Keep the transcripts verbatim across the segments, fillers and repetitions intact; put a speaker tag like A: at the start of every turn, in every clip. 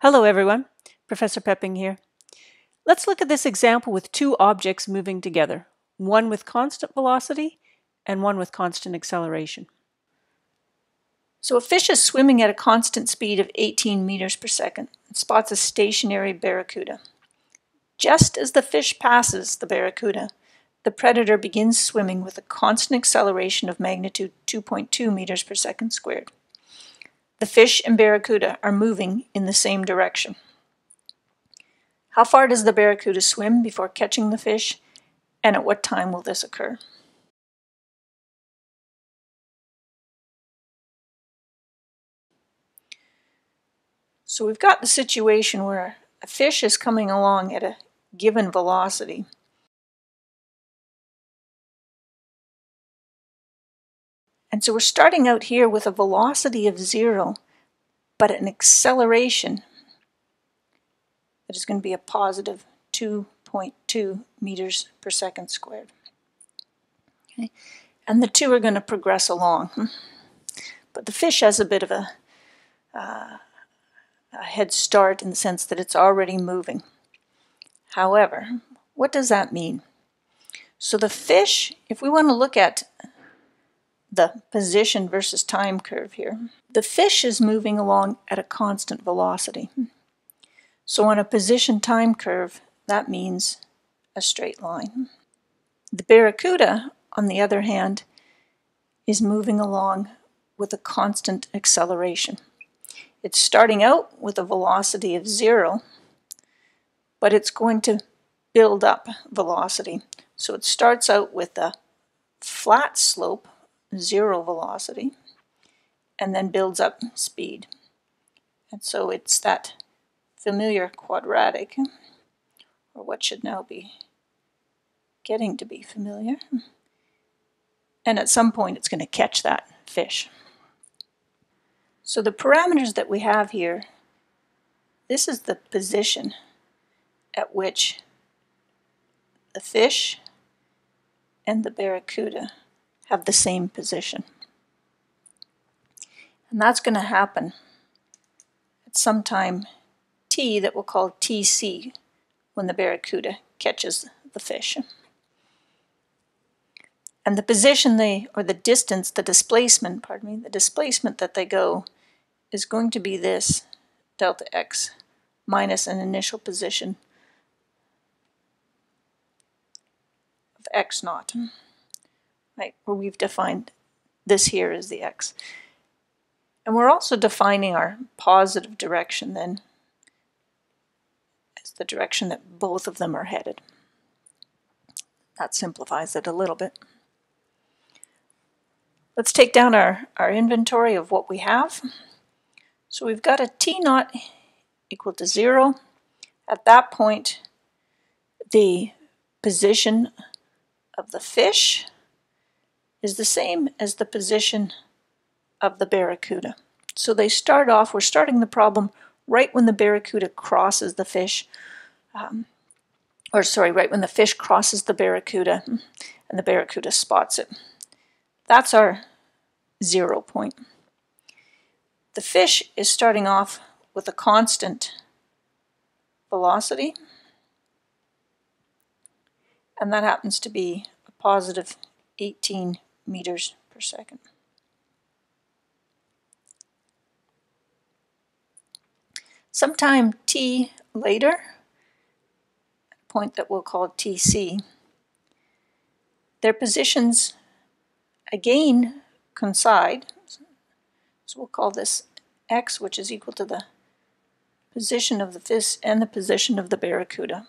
A: Hello everyone, Professor Poepping here. Let's look at this example with two objects moving together, one with constant velocity and one with constant acceleration. So a fish is swimming at a constant speed of eighteen meters per second and spots a stationary barracuda. Just as the fish passes the barracuda, the predator begins swimming with a constant acceleration of magnitude two point two meters per second squared. The fish and barracuda are moving in the same direction. How far does the barracuda swim before catching the fish, and at what time will this occur? So we've got the situation where a fish is coming along at a given velocity. And so we're starting out here with a velocity of zero, but an acceleration that is going to be a positive two point two meters per second squared. Okay. And the two are going to progress along. But the fish has a bit of a, uh, a head start in the sense that it's already moving. However, what does that mean? So the fish, if we want to look at the position versus time curve here, the fish is moving along at a constant velocity. So on a position time curve, that means a straight line. The barracuda, on the other hand, is moving along with a constant acceleration. It's starting out with a velocity of zero, but it's going to build up velocity. So it starts out with a flat slope, zero velocity, and then builds up speed. And so it's that familiar quadratic, or what should now be getting to be familiar. And at some point it's going to catch that fish. So the parameters that we have here, this is the position at which the fish and the barracuda have the same position. And that's going to happen at some time t that we'll call T C when the barracuda catches the fish. And the position they, or the distance, the displacement, pardon me, the displacement that they go is going to be this delta x minus an initial position of x naught. Right, where we've defined this here as the x. And we're also defining our positive direction then as the direction that both of them are headed. That simplifies it a little bit. Let's take down our, our inventory of what we have. So we've got a t naught equal to zero. At that point, the position of the fish is the same as the position of the barracuda. So they start off, we're starting the problem right when the barracuda crosses the fish, um, or sorry, right when the fish crosses the barracuda and the barracuda spots it. That's our zero point. The fish is starting off with a constant velocity, and that happens to be a positive eighteen meters per second. Sometime t later, a point that we'll call T C, their positions again coincide. So we'll call this x, which is equal to the position of the fish and the position of the barracuda.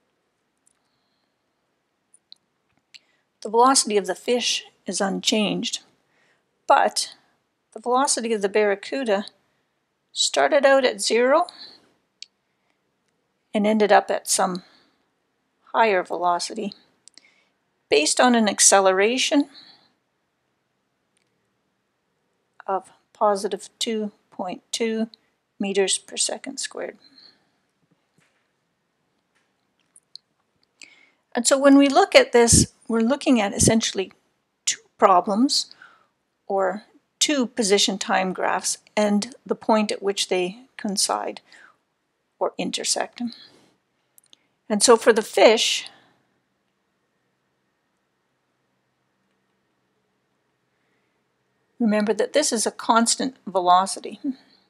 A: The velocity of the fish is unchanged, but the velocity of the barracuda started out at zero and ended up at some higher velocity based on an acceleration of positive two point two meters per second squared. And so when we look at this, we're looking at essentially two problems, or two position time graphs, and the point at which they coincide. or intersect. And so for the fish, remember that this is a constant velocity.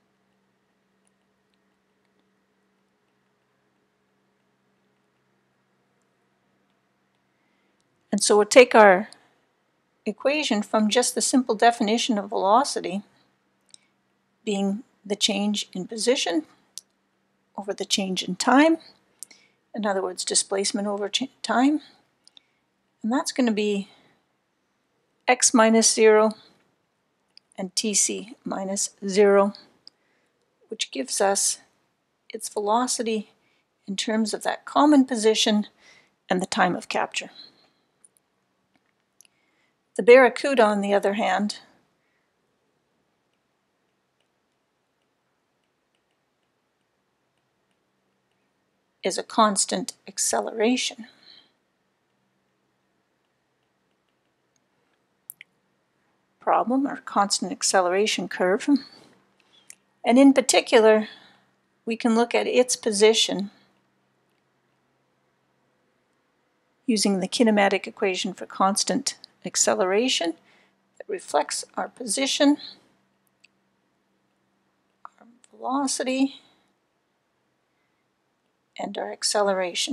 A: And so we'll take our equation from just the simple definition of velocity being the change in position over the change in time. In other words, displacement over time. And that's going to be x minus zero and tc minus zero, which gives us its velocity in terms of that common position and the time of capture. The barracuda, on the other hand, is a constant acceleration. Problem, or constant acceleration curve. And in particular, we can look at its position using the kinematic equation for constant acceleration that reflects our position, our velocity, and our acceleration.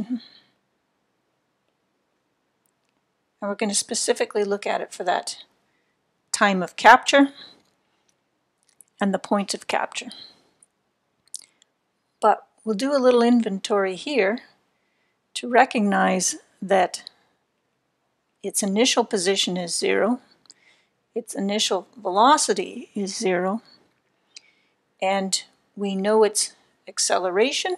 A: And we're going to specifically look at it for that time of capture and the point of capture. But we'll do a little inventory here to recognize that its initial position is zero, its initial velocity is zero, and we know its acceleration.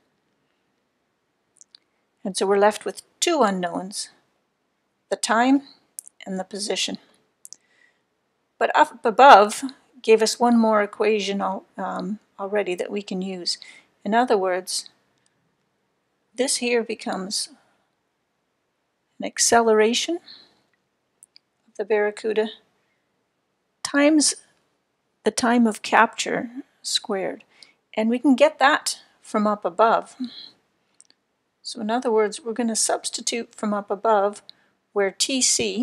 A: And so we're left with two unknowns, the time and the position. But up above gave us one more equation um, already that we can use. In other words, this here becomes an acceleration of the barracuda times the time of capture squared. And we can get that from up above. So in other words, we're going to substitute from up above where Tc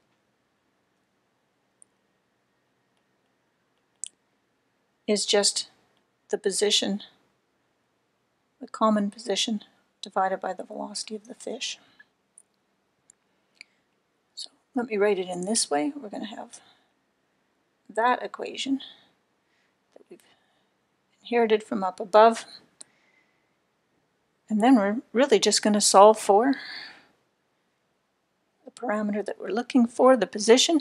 A: is just the position, the common position, divided by the velocity of the fish. So let me write it in this way. We're going to have that equation that we've inherited from up above. And then we're really just going to solve for the parameter that we're looking for, the position.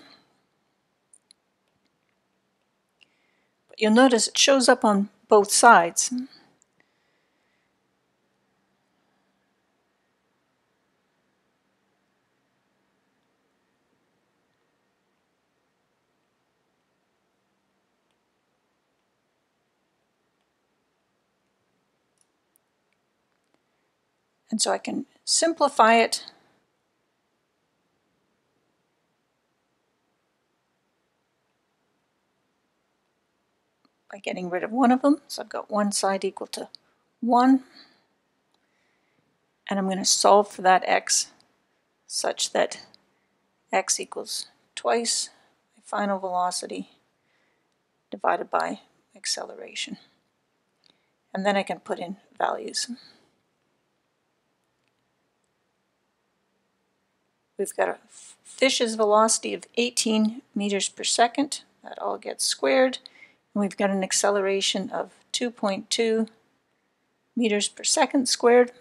A: But you'll notice it shows up on both sides. And so I can simplify it by getting rid of one of them. So I've got one side equal to one. And I'm going to solve for that x such that x equals twice my final velocity divided by acceleration. And then I can put in values. We've got a fish's velocity of eighteen meters per second. That all gets squared. And we've got an acceleration of two point two meters per second squared.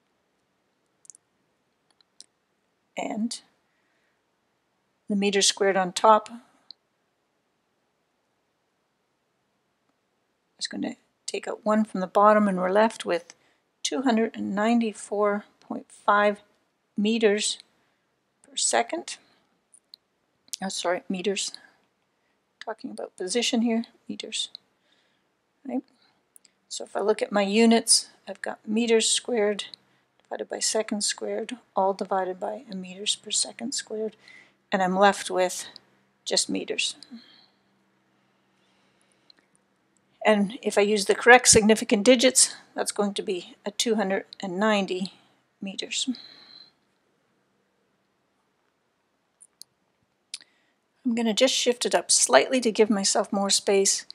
A: And the meters squared on top is going to take out one from the bottom, and we're left with two hundred ninety-four point five meters per second. Oh, sorry, meters. Talking about position here, meters. Right? So if I look at my units, I've got meters squared divided by seconds squared, all divided by a meters per second squared, and I'm left with just meters. And if I use the correct significant digits, that's going to be a two hundred ninety meters. I'm going to just shift it up slightly to give myself more space,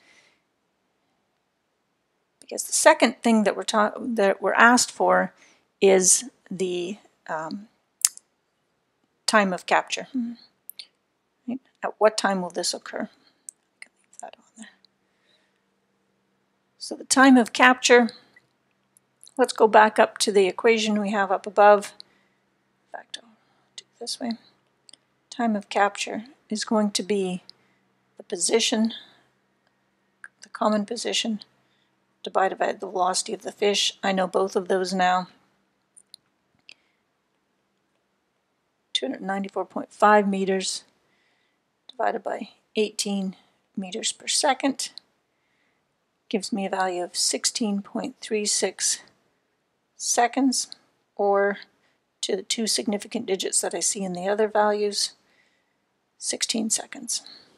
A: because the second thing that we're ta that we're asked for is the um, time of capture. Right? At what time will this occur? I can leave that on there. So the time of capture, let's go back up to the equation we have up above. In fact, I'll do it this way. Time of capture is going to be the position, the common position, divided by the velocity of the fish. I know both of those now. two hundred ninety-four point five meters divided by eighteen meters per second gives me a value of sixteen point three six seconds, or to the two significant digits that I see in the other values, sixteen seconds.